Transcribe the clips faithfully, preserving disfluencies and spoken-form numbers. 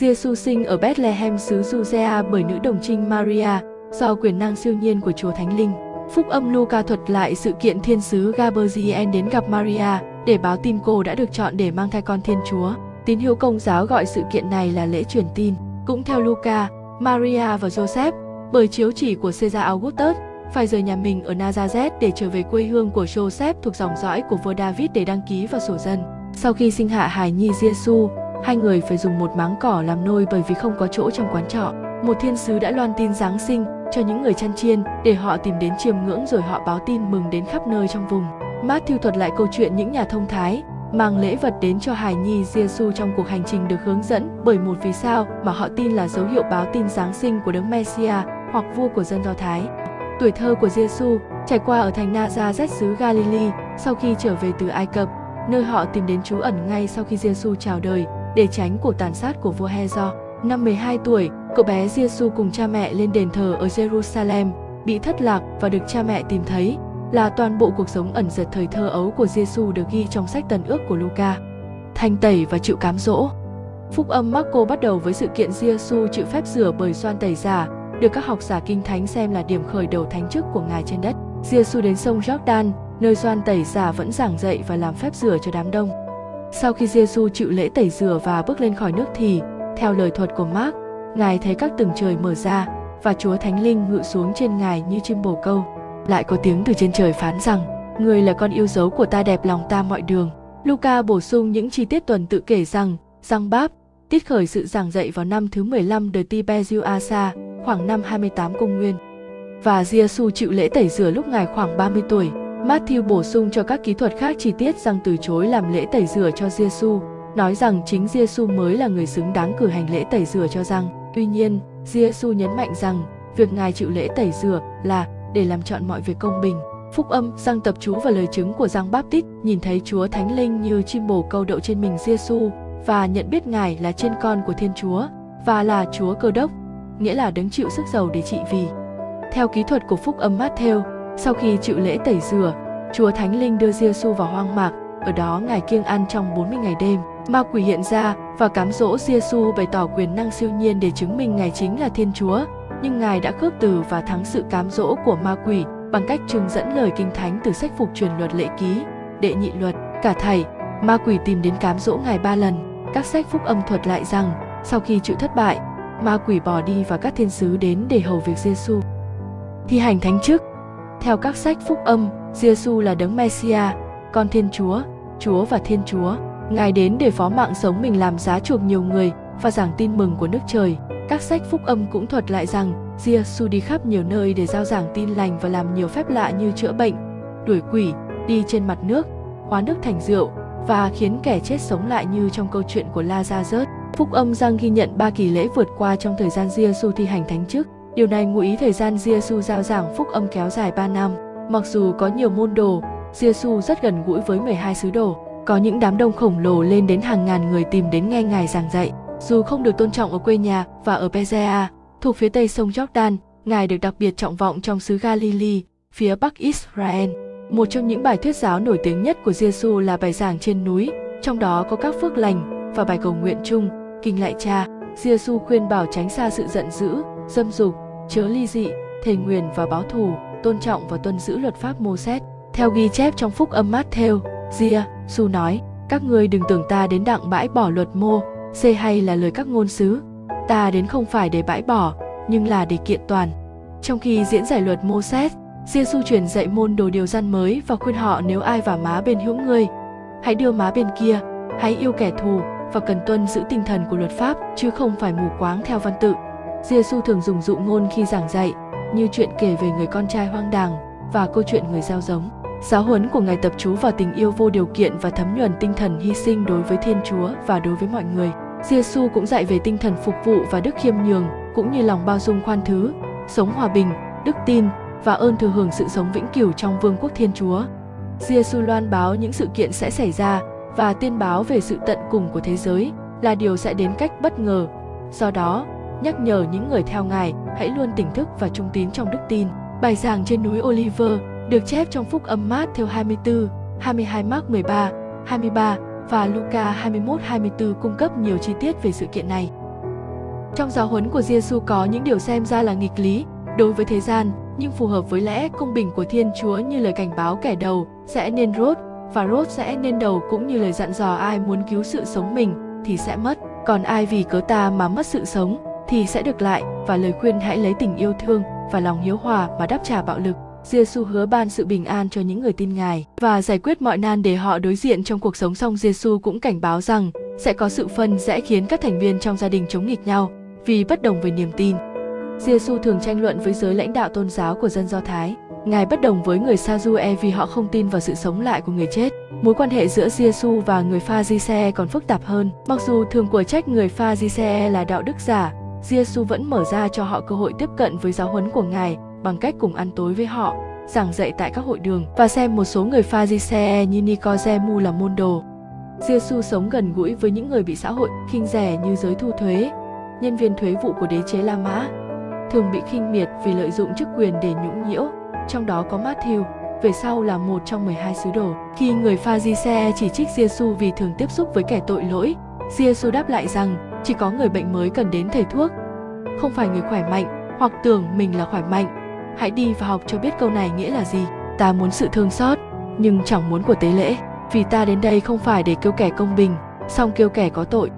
Giê-xu sinh ở Bethlehem xứ Judea bởi nữ đồng trinh Maria, do quyền năng siêu nhiên của Chúa Thánh Linh. Phúc âm Luca thuật lại sự kiện thiên sứ Gabriel đến gặp Maria để báo tin cô đã được chọn để mang thai con Thiên Chúa. Tín hữu Công giáo gọi sự kiện này là lễ truyền tin. Cũng theo Luca, Maria và Joseph, bởi chiếu chỉ của Caesar Augustus, phải rời nhà mình ở Nazareth để trở về quê hương của Joseph thuộc dòng dõi của vua David để đăng ký vào sổ dân. Sau khi sinh hạ hài nhi Giê-xu, hai người phải dùng một máng cỏ làm nôi bởi vì không có chỗ trong quán trọ. Một thiên sứ đã loan tin Giáng sinh cho những người chăn chiên để họ tìm đến chiêm ngưỡng, rồi họ báo tin mừng đến khắp nơi trong vùng. Matthew thuật lại câu chuyện những nhà thông thái mang lễ vật đến cho hài nhi Giê-xu trong cuộc hành trình được hướng dẫn bởi một vì sao mà họ tin là dấu hiệu báo tin Giáng sinh của Đấng Messia hoặc vua của dân Do Thái. Tuổi thơ của Giê-xu trải qua ở thành Nazareth xứ Galilee sau khi trở về từ Ai Cập, nơi họ tìm đến trú ẩn ngay sau khi Giê-xu chào đời để tránh cuộc tàn sát của vua Hê-do. Năm mười hai tuổi, cậu bé Giê-xu cùng cha mẹ lên đền thờ ở Jerusalem, bị thất lạc và được cha mẹ tìm thấy. Là toàn bộ cuộc sống ẩn dật thời thơ ấu của Giê-xu được ghi trong sách Tần ước của Luca. Thanh tẩy và chịu cám dỗ. Phúc âm Marco bắt đầu với sự kiện Giê-xu chịu phép rửa bởi Gioan Tẩy Giả, được các học giả Kinh Thánh xem là điểm khởi đầu thánh chức của Ngài trên đất. Giê-xu đến sông Jordan, nơi Gioan Tẩy Giả vẫn giảng dạy và làm phép rửa cho đám đông. Sau khi Giê-xu chịu lễ tẩy rửa và bước lên khỏi nước thì, theo lời thuật của Mark, Ngài thấy các tầng trời mở ra và Chúa Thánh Linh ngự xuống trên Ngài như chim bồ câu. Lại có tiếng từ trên trời phán rằng, người là con yêu dấu của ta, đẹp lòng ta mọi đường. Luca bổ sung những chi tiết tuần tự kể rằng, Giăng Báp tiết khởi sự giảng dạy vào năm thứ mười lăm đời Tiberius Asa, khoảng năm hai mươi tám công nguyên. Và Giê-xu chịu lễ tẩy rửa lúc Ngài khoảng ba mươi tuổi. Matthew bổ sung cho các ký thuật khác chi tiết rằng từ chối làm lễ tẩy rửa cho Giê-xu, nói rằng chính Giê-xu mới là người xứng đáng cử hành lễ tẩy rửa cho Giăng. Tuy nhiên, Giê-xu nhấn mạnh rằng việc Ngài chịu lễ tẩy rửa là để làm trọn mọi việc công bình. Phúc âm Giăng tập trú vào lời chứng của Giăng Báp-tít, nhìn thấy Chúa Thánh Linh như chim bồ câu đậu trên mình Giê-xu và nhận biết Ngài là chiên con của Thiên Chúa và là Chúa Cơ Đốc, nghĩa là đấng chịu sức dầu để trị vì. Theo ký thuật của Phúc âm Mát-thêu, sau khi chịu lễ tẩy rửa, Chúa Thánh Linh đưa Giê-xu vào hoang mạc, ở đó Ngài kiêng ăn trong bốn mươi ngày đêm. Ma quỷ hiện ra và cám dỗ Giê-xu bày tỏ quyền năng siêu nhiên để chứng minh Ngài chính là Thiên Chúa, nhưng Ngài đã khước từ và thắng sự cám dỗ của ma quỷ bằng cách trưng dẫn lời Kinh Thánh từ sách Phục Truyền Luật Lệ Ký, Đệ Nhị Luật. Cả thảy, ma quỷ tìm đến cám dỗ Ngài ba lần. Các sách Phúc âm thuật lại rằng, sau khi chịu thất bại, ma quỷ bỏ đi và các thiên sứ đến để hầu việc Giê-xu. Thi hành thánh chức. Theo các sách Phúc âm, Giê-xu là đấng Messia, con Thiên Chúa, Chúa và Thiên Chúa. Ngài đến để phó mạng sống mình làm giá chuộc nhiều người và giảng tin mừng của nước trời. Các sách Phúc âm cũng thuật lại rằng Giê-xu đi khắp nhiều nơi để rao giảng tin lành và làm nhiều phép lạ như chữa bệnh, đuổi quỷ, đi trên mặt nước, hóa nước thành rượu và khiến kẻ chết sống lại như trong câu chuyện của La-gia-rớt. Phúc âm Giăng ghi nhận ba kỳ lễ vượt qua trong thời gian Giê-xu thi hành thánh chức. Điều này ngụ ý thời gian Giê-xu rao giảng phúc âm kéo dài ba năm. Mặc dù có nhiều môn đồ, Giê-xu rất gần gũi với mười hai sứ đồ. Có những đám đông khổng lồ lên đến hàng ngàn người tìm đến nghe Ngài giảng dạy. Dù không được tôn trọng ở quê nhà và ở Bethsaida, thuộc phía tây sông Jordan, Ngài được đặc biệt trọng vọng trong xứ Galilee, phía bắc Israel. Một trong những bài thuyết giáo nổi tiếng nhất của Giê-xu là bài giảng trên núi, trong đó có các phước lành và bài cầu nguyện chung, kinh lạy Cha. Giê-xu khuyên bảo tránh xa sự giận dữ, dâm dục, chớ ly dị, thề nguyền và báo thù, tôn trọng và tuân giữ luật pháp Mô-sét. Theo ghi chép trong Phúc âm Mát-thêu, Giê-xu nói: các ngươi đừng tưởng ta đến đặng bãi bỏ luật mô xê hay là lời các ngôn sứ. Ta đến không phải để bãi bỏ, nhưng là để kiện toàn. Trong khi diễn giải luật Mô-sét, Giê-xu truyền dạy môn đồ điều răn mới và khuyên họ nếu ai vả má bên hữu ngươi, hãy đưa má bên kia, hãy yêu kẻ thù và cần tuân giữ tinh thần của luật pháp chứ không phải mù quáng theo văn tự. Giê-xu thường dùng dụ ngôn khi giảng dạy, như chuyện kể về người con trai hoang đàng và câu chuyện người gieo giống. Giáo huấn của Ngài tập trú vào tình yêu vô điều kiện và thấm nhuần tinh thần hy sinh đối với Thiên Chúa và đối với mọi người. Giê-xu cũng dạy về tinh thần phục vụ và đức khiêm nhường, cũng như lòng bao dung khoan thứ, sống hòa bình, đức tin và ơn thừa hưởng sự sống vĩnh cửu trong vương quốc Thiên Chúa. Giê-xu loan báo những sự kiện sẽ xảy ra và tiên báo về sự tận cùng của thế giới là điều sẽ đến cách bất ngờ. Do đó, nhắc nhở những người theo Ngài hãy luôn tỉnh thức và trung tín trong đức tin. Bài giảng trên núi Oliver được chép trong Phúc âm Mát-theo hai mươi tư, hai mươi hai, Mark mười ba, hai mươi ba và Luca hai mươi mốt, hai mươi tư cung cấp nhiều chi tiết về sự kiện này. Trong giáo huấn của Giêsu có những điều xem ra là nghịch lý đối với thế gian, nhưng phù hợp với lẽ công bình của Thiên Chúa, như lời cảnh báo kẻ đầu sẽ nên rốt và rốt sẽ nên đầu, cũng như lời dặn dò ai muốn cứu sự sống mình thì sẽ mất, còn ai vì cớ ta mà mất sự sống thì sẽ được lại, và lời khuyên hãy lấy tình yêu thương và lòng hiếu hòa mà đáp trả bạo lực. Giêsu hứa ban sự bình an cho những người tin Ngài và giải quyết mọi nan để họ đối diện trong cuộc sống. Song Giêsu cũng cảnh báo rằng sẽ có sự phân rẽ khiến các thành viên trong gia đình chống nghịch nhau vì bất đồng về niềm tin. Giêsu thường tranh luận với giới lãnh đạo tôn giáo của dân Do Thái. Ngài bất đồng với người Sa-du-e vì họ không tin vào sự sống lại của người chết. Mối quan hệ giữa Giêsu và người Pha-ri-se còn phức tạp hơn. Mặc dù thường của trách người Pha-ri-se là đạo đức giả, Giêsu vẫn mở ra cho họ cơ hội tiếp cận với giáo huấn của Ngài bằng cách cùng ăn tối với họ, giảng dạy tại các hội đường và xem một số người Pha-ri-se như Nicodemus là môn đồ. Giêsu sống gần gũi với những người bị xã hội khinh rẻ như giới thu thuế, nhân viên thuế vụ của đế chế La Mã, thường bị khinh miệt vì lợi dụng chức quyền để nhũng nhiễu, trong đó có Matthew, về sau là một trong mười hai sứ đồ. Khi người Pha-ri-se chỉ trích Giêsu vì thường tiếp xúc với kẻ tội lỗi, Giêsu đáp lại rằng chỉ có người bệnh mới cần đến thầy thuốc, không phải người khỏe mạnh hoặc tưởng mình là khỏe mạnh. Hãy đi và học cho biết câu này nghĩa là gì. Ta muốn sự thương xót, nhưng chẳng muốn của tế lễ, vì ta đến đây không phải để kêu kẻ công bình, song kêu kẻ có tội.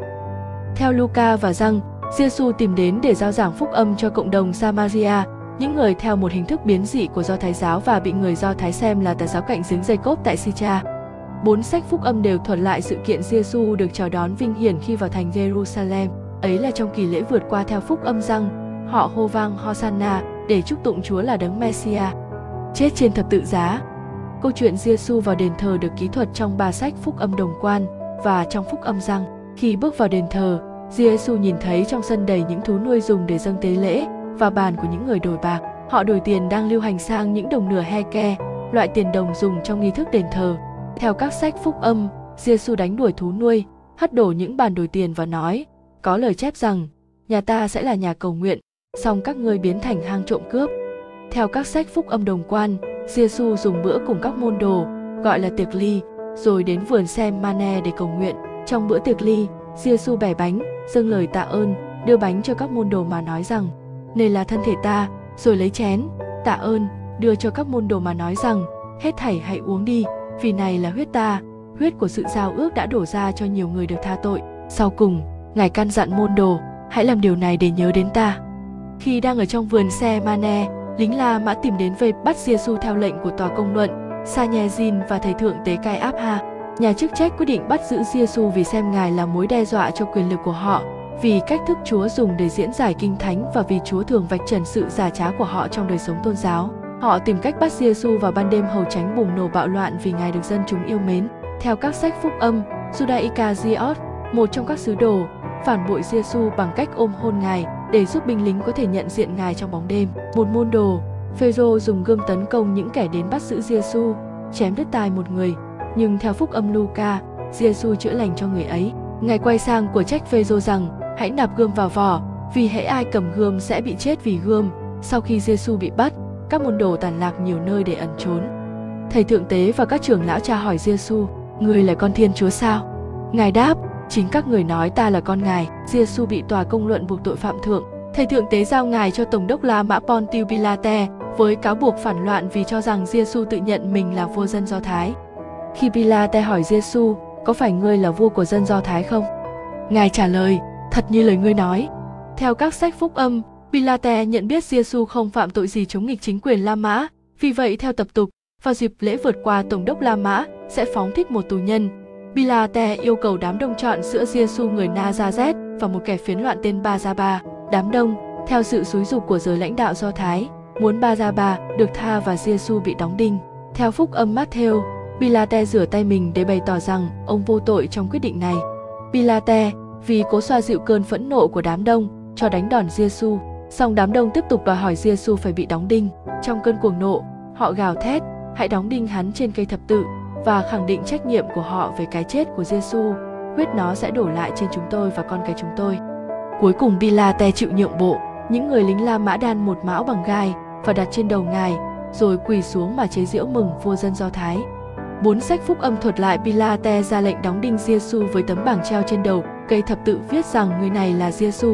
Theo Luca và Giăng, Giêsu tìm đến để rao giảng phúc âm cho cộng đồng Samaria, những người theo một hình thức biến dị của Do Thái giáo và bị người Do Thái xem là tà giáo cạnh giếng Jacob tại Sicha. Bốn sách phúc âm đều thuật lại sự kiện Giêsu được chào đón vinh hiển khi vào thành Jerusalem. Ấy là trong kỳ lễ vượt qua. Theo phúc âm Giăng, họ hô vang Hosanna để chúc tụng Chúa là Đấng Messiah, chết trên thập tự giá. Câu chuyện Giêsu vào đền thờ được ký thuật trong ba sách phúc âm đồng quan và trong phúc âm Giăng. Khi bước vào đền thờ, Giêsu nhìn thấy trong sân đầy những thú nuôi dùng để dâng tế lễ và bàn của những người đổi bạc. Họ đổi tiền đang lưu hành sang những đồng nửa heke, loại tiền đồng dùng trong nghi thức đền thờ. Theo các sách phúc âm, Giêsu đánh đuổi thú nuôi, hất đổ những bàn đổi tiền và nói: có lời chép rằng, nhà ta sẽ là nhà cầu nguyện, song các ngươi biến thành hang trộm cướp. Theo các sách phúc âm đồng quan, Giêsu dùng bữa cùng các môn đồ, gọi là tiệc ly, rồi đến vườn xem Mane để cầu nguyện. Trong bữa tiệc ly, Giêsu bẻ bánh, dâng lời tạ ơn, đưa bánh cho các môn đồ mà nói rằng, này là thân thể ta, rồi lấy chén, tạ ơn, đưa cho các môn đồ mà nói rằng, hết thảy hãy uống đi, vì này là huyết ta, huyết của sự giao ước đã đổ ra cho nhiều người được tha tội. Sau cùng, Ngài căn dặn môn đồ, hãy làm điều này để nhớ đến ta. Khi đang ở trong vườn xe Mane, lính La Mã tìm đến vây bắt Giêsu theo lệnh của tòa công luận, Sanhedrin và thầy thượng tế Cai Áp Ha. Nhà chức trách quyết định bắt giữ Giêsu vì xem Ngài là mối đe dọa cho quyền lực của họ, vì cách thức Chúa dùng để diễn giải kinh thánh và vì Chúa thường vạch trần sự giả trá của họ trong đời sống tôn giáo. Họ tìm cách bắt Giêsu vào ban đêm hầu tránh bùng nổ bạo loạn vì Ngài được dân chúng yêu mến. Theo các sách phúc âm, Judas Iscariot, một trong các sứ đồ, phản bội Giêsu bằng cách ôm hôn Ngài để giúp binh lính có thể nhận diện Ngài trong bóng đêm. Một môn đồ, Phêrô, dùng gươm tấn công những kẻ đến bắt giữ Giêsu, chém đứt tai một người. Nhưng theo phúc âm Luca, Giêsu chữa lành cho người ấy. Ngài quay sang của trách Phêrô rằng, hãy nạp gươm vào vỏ, vì hễ ai cầm gươm sẽ bị chết vì gươm. Sau khi Giêsu bị bắt, các môn đồ tản lạc nhiều nơi để ẩn trốn. Thầy thượng tế và các trưởng lão tra hỏi Giêsu, người là con Thiên Chúa sao? Ngài đáp, chính các người nói ta là con Ngài. Giêsu bị tòa công luận buộc tội phạm thượng. Thầy thượng tế giao Ngài cho tổng đốc La Mã Pontius Pilate với cáo buộc phản loạn vì cho rằng Giêsu tự nhận mình là vua dân Do Thái. Khi Pilate hỏi Giêsu, có phải ngươi là vua của dân Do Thái không? Ngài trả lời, thật như lời ngươi nói. Theo các sách phúc âm, Pilate nhận biết Giêsu không phạm tội gì chống nghịch chính quyền La Mã, vì vậy theo tập tục, vào dịp lễ vượt qua, tổng đốc La Mã sẽ phóng thích một tù nhân. Pilate yêu cầu đám đông chọn giữa Giêsu người Na-za-rét và một kẻ phiến loạn tên Ba-gia-ba. Đám đông, theo sự xúi giục của giới lãnh đạo Do Thái, muốn Ba-gia-ba được tha và Giêsu bị đóng đinh. Theo phúc âm Matthew, Pilate rửa tay mình để bày tỏ rằng ông vô tội trong quyết định này. Pilate, vì cố xoa dịu cơn phẫn nộ của đám đông, cho đánh đòn Giêsu, song đám đông tiếp tục đòi hỏi Giêsu phải bị đóng đinh. Trong cơn cuồng nộ, họ gào thét, hãy đóng đinh hắn trên cây thập tự, và khẳng định trách nhiệm của họ về cái chết của Giêsu. Huyết nó sẽ đổ lại trên chúng tôi và con cái chúng tôi. Cuối cùng Pilate chịu nhượng bộ. Những người lính La Mã đan một mão bằng gai và đặt trên đầu Ngài, rồi quỳ xuống mà chế giễu mừng vua dân Do Thái. Bốn sách phúc âm thuật lại Pilate ra lệnh đóng đinh Giêsu với tấm bảng treo trên đầu cây thập tự viết rằng người này là Giêsu,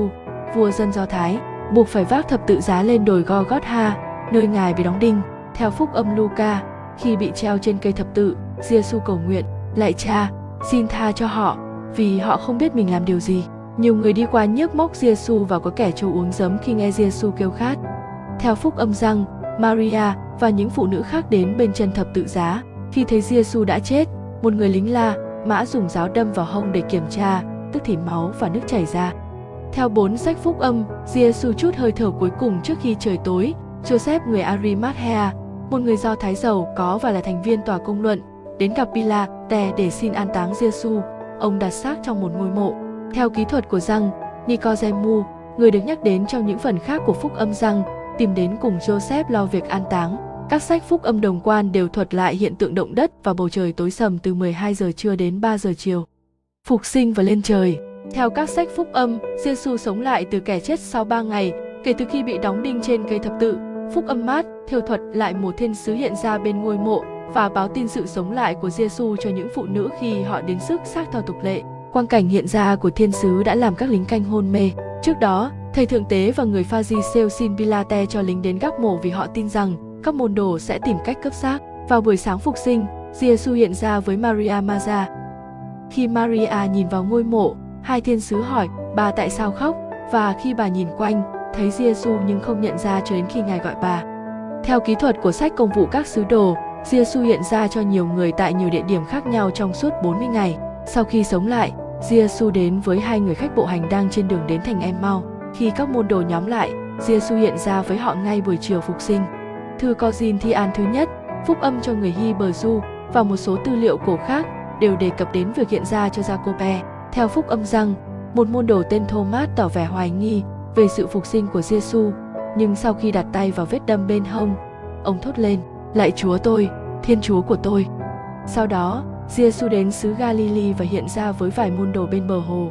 vua dân Do Thái, buộc phải vác thập tự giá lên đồi Golgotha, nơi Ngài bị đóng đinh. Theo phúc âm Luca, khi bị treo trên cây thập tự, Giêsu cầu nguyện: Lạy Cha, xin tha cho họ, vì họ không biết mình làm điều gì. Nhiều người đi qua nhức móc Giêsu và có kẻ trâu uống giấm khi nghe Giêsu kêu khát. Theo phúc âm Giăng, Maria và những phụ nữ khác đến bên chân thập tự giá. Khi thấy Giêsu đã chết, một người lính La Mã dùng giáo đâm vào hông để kiểm tra, tức thì máu và nước chảy ra. Theo bốn sách phúc âm, Giêsu trút hơi thở cuối cùng trước khi trời tối. Joseph người Arimathea, một người Do Thái giàu có và là thành viên tòa công luận, đến gặp Pilate để xin an táng Giêsu. Ông đặt xác trong một ngôi mộ. Theo kỹ thuật của Giăng, Nicodemu, người được nhắc đến trong những phần khác của phúc âm Giăng, tìm đến cùng Joseph lo việc an táng. Các sách phúc âm đồng quan đều thuật lại hiện tượng động đất và bầu trời tối sầm từ mười hai giờ trưa đến ba giờ chiều. Phục sinh và lên trời. Theo các sách phúc âm, Giêsu sống lại từ kẻ chết sau ba ngày kể từ khi bị đóng đinh trên cây thập tự. Phúc âm Mát thêu thuật lại một thiên sứ hiện ra bên ngôi mộ và báo tin sự sống lại của Giêsu cho những phụ nữ khi họ đến sức xác theo tục lệ. Quang cảnh hiện ra của thiên sứ đã làm các lính canh hôn mê. Trước đó, thầy thượng tế và người Pha-ri-sêu xin Pilate cho lính đến gác mộ vì họ tin rằng các môn đồ sẽ tìm cách cướp xác. Vào buổi sáng phục sinh, Giêsu hiện ra với Maria Magda. Khi Maria nhìn vào ngôi mộ, hai thiên sứ hỏi bà tại sao khóc, và khi bà nhìn quanh, thấy Giêsu nhưng không nhận ra cho đến khi Ngài gọi bà. Theo kỹ thuật của sách Công vụ các sứ đồ, Giêsu hiện ra cho nhiều người tại nhiều địa điểm khác nhau trong suốt bốn mươi ngày. Sau khi sống lại, Giêsu đến với hai người khách bộ hành đang trên đường đến thành Em-mau. Khi các môn đồ nhóm lại, Giêsu hiện ra với họ ngay buổi chiều phục sinh. Thư Corinthian thứ nhất, phúc âm cho người Hebrew và một số tư liệu cổ khác đều đề cập đến việc hiện ra cho Giacôbê. Theo phúc âm Giăng, một môn đồ tên Thomas tỏ vẻ hoài nghi về sự phục sinh của Giêsu, nhưng sau khi đặt tay vào vết đâm bên hông, ông thốt lên: Lạy Chúa tôi, Thiên Chúa của tôi. Sau đó, Giêsu đến xứ Galilee và hiện ra với vài môn đồ bên bờ hồ.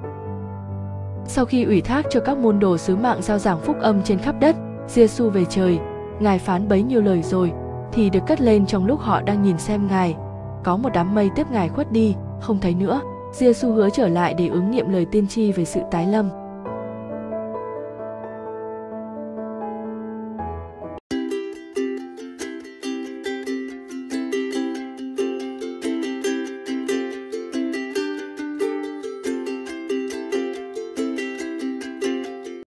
Sau khi ủy thác cho các môn đồ sứ mạng rao giảng phúc âm trên khắp đất, Giêsu về trời. Ngài phán bấy nhiêu lời rồi thì được cất lên trong lúc họ đang nhìn xem Ngài. Có một đám mây tiếp Ngài khuất đi, không thấy nữa. Giêsu hứa trở lại để ứng nghiệm lời tiên tri về sự tái lâm.